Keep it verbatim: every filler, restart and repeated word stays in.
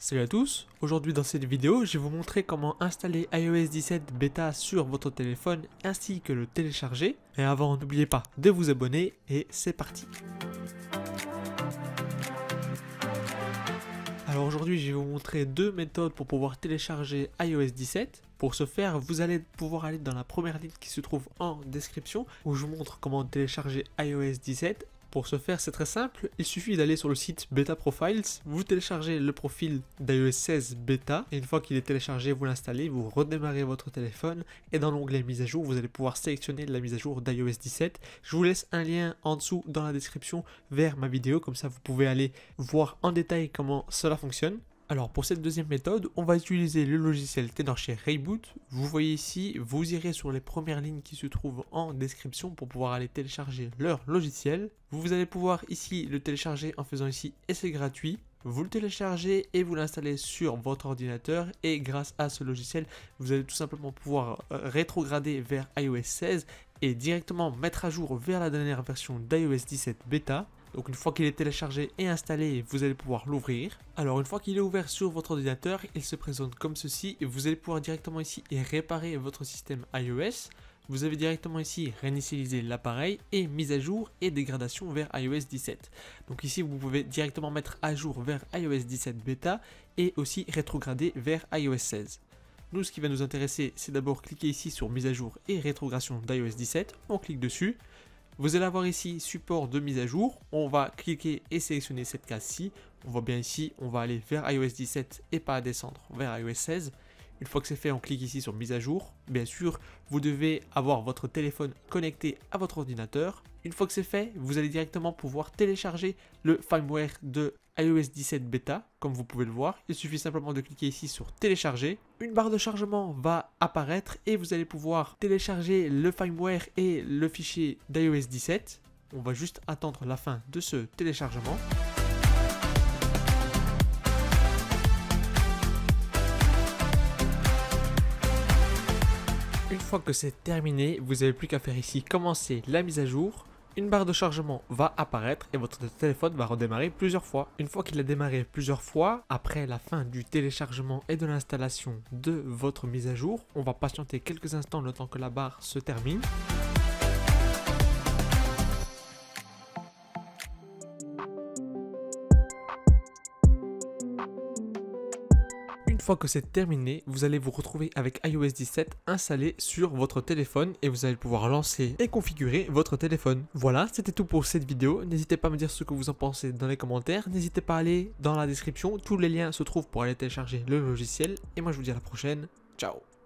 Salut à tous, aujourd'hui dans cette vidéo je vais vous montrer comment installer i O S dix-sept bêta sur votre téléphone ainsi que le télécharger. Et avant n'oubliez pas de vous abonner et c'est parti. Alors aujourd'hui je vais vous montrer deux méthodes pour pouvoir télécharger i O S dix-sept. Pour ce faire vous allez pouvoir aller dans la première ligne qui se trouve en description où je vous montre comment télécharger i O S dix-sept. Pour ce faire, c'est très simple, il suffit d'aller sur le site Beta Profiles, vous téléchargez le profil d'i O S seize Beta, et une fois qu'il est téléchargé, vous l'installez, vous redémarrez votre téléphone, et dans l'onglet mise à jour, vous allez pouvoir sélectionner la mise à jour d'i O S dix-sept. Je vous laisse un lien en dessous dans la description vers ma vidéo, comme ça vous pouvez aller voir en détail comment cela fonctionne. Alors pour cette deuxième méthode, on va utiliser le logiciel Tenorshare Reboot. Vous voyez ici, vous irez sur les premières lignes qui se trouvent en description pour pouvoir aller télécharger leur logiciel. Vous allez pouvoir ici le télécharger en faisant ici essai gratuit. Vous le téléchargez et vous l'installez sur votre ordinateur et grâce à ce logiciel, vous allez tout simplement pouvoir rétrograder vers i O S seize et directement mettre à jour vers la dernière version d'i O S dix-sept Beta. Donc une fois qu'il est téléchargé et installé, vous allez pouvoir l'ouvrir. Alors une fois qu'il est ouvert sur votre ordinateur, il se présente comme ceci et vous allez pouvoir directement ici et réparer votre système iOS. Vous avez directement ici réinitialiser l'appareil et mise à jour et dégradation vers i O S dix-sept. Donc ici vous pouvez directement mettre à jour vers i O S dix-sept Beta et aussi rétrograder vers i O S seize. Nous, ce qui va nous intéresser, c'est d'abord cliquer ici sur mise à jour et rétrogradation d'i O S dix-sept. On clique dessus. Vous allez avoir ici support de mise à jour, on va cliquer et sélectionner cette case-ci. On voit bien ici, on va aller vers i O S dix-sept et pas descendre vers i O S seize. Une fois que c'est fait, on clique ici sur mise à jour. Bien sûr, vous devez avoir votre téléphone connecté à votre ordinateur. Une fois que c'est fait, vous allez directement pouvoir télécharger le firmware de i O S dix-sept Beta. Comme vous pouvez le voir, il suffit simplement de cliquer ici sur télécharger. Une barre de chargement va apparaître et vous allez pouvoir télécharger le firmware et le fichier d'i O S dix-sept. On va juste attendre la fin de ce téléchargement. Une fois que c'est terminé, vous n'avez plus qu'à faire ici commencer la mise à jour. Une barre de chargement va apparaître et votre téléphone va redémarrer plusieurs fois. Une fois qu'il a démarré plusieurs fois, après la fin du téléchargement et de l'installation de votre mise à jour, on va patienter quelques instants le temps que la barre se termine. Une fois que c'est terminé, vous allez vous retrouver avec i O S dix-sept installé sur votre téléphone et vous allez pouvoir lancer et configurer votre téléphone. Voilà, c'était tout pour cette vidéo. N'hésitez pas à me dire ce que vous en pensez dans les commentaires. N'hésitez pas à aller dans la description, tous les liens se trouvent pour aller télécharger le logiciel. Et moi je vous dis à la prochaine, ciao.